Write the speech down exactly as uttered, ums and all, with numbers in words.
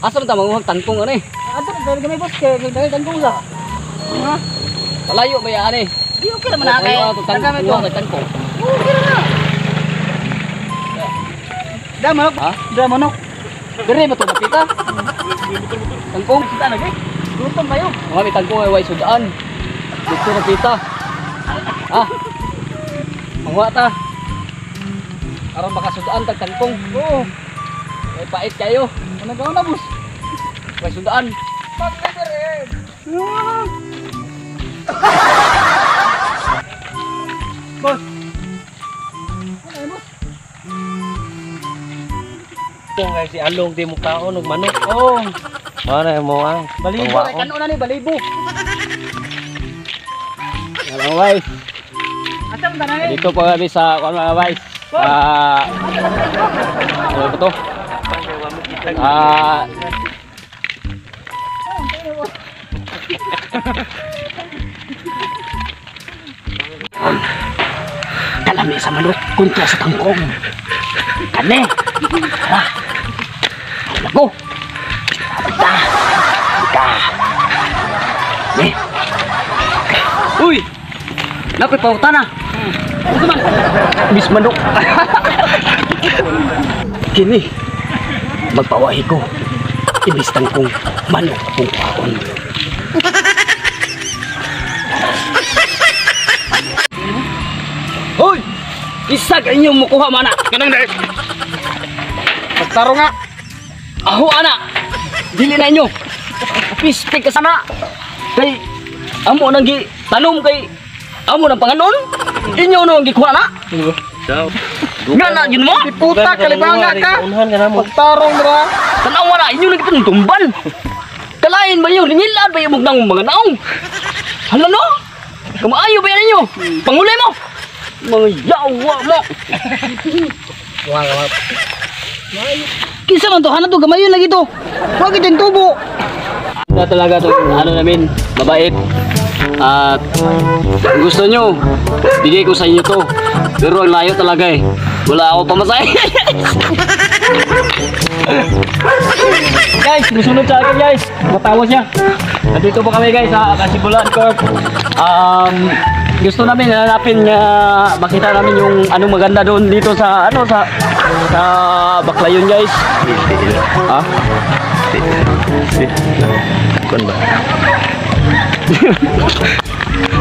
Asa man ta manguhag tangkong ani? Ato dali gamay boss kay dali tangkong sa. Ha? Kalayo ba yan ani? Di okay naman na kay. Tangkong ko tangkong. Okay na. Da manok. Ha? Da manok. Dire ba to nakita? Tangkong Kita lagi. Gutom kayo. mga may tangkong ay way sudaan. Dito nakita. Ha? Mangwa ta. Aron baka sudaan tag tangkong. Oo. May pait kayo. Ano gawa na boss? Way sudaan. Pagkakarin. Boss. Ano boss? Ito nga si Along di mo kaon og manok. Oo. Mana mo ang Balibo kay kanu na ni balibo. Mga guys, Asa man na ni? dito po kami sa kuan mga guys. Ah, ano ba to? Ah, Kalami sa manok kontra sa tangkong. Kani. Tara. Lago. Ta. Ka. Ni. uy! Napay pauta na. Ano man? Bis manok. Kini. Magpawahi ko. Ibis tangkong manok kung kaon. Hoy! Isa ka inyong mukuha mana. kanang dai. Pagtaro nga. Aho ana. Dili na inyo. Pispik ka sana. Kay amo nang gi tanom kay amo nang panganon. Inyo no ang gikuha na. Daw. Nga na yun mo. Puta kalibanga ka. Unhan nga namo. Pagtarong dra. Tanawa na inyo lagi tumban. Kalain ba yun? Ringilan ba yung mga mga naong? Hala no? Kumaayo ba yan ninyo? Pangulay mo! Mga yawa mo! Wa nga. Kinsa man to? Hana to gamayon lagi to. Wag itong tubo. Na talaga to, ano namin, mabait. At kung gusto nyo, bigay ko sa inyo to. Pero ang layo talaga eh. Wala ako pamasahe. Guys, musunod sa akin guys. Matawas niya. Nandito po kami guys sa Kasibulan Court. Um, gusto namin hanapin na makita namin yung anong maganda doon dito sa ano sa sa Baclayon guys. Ha? Kon ba?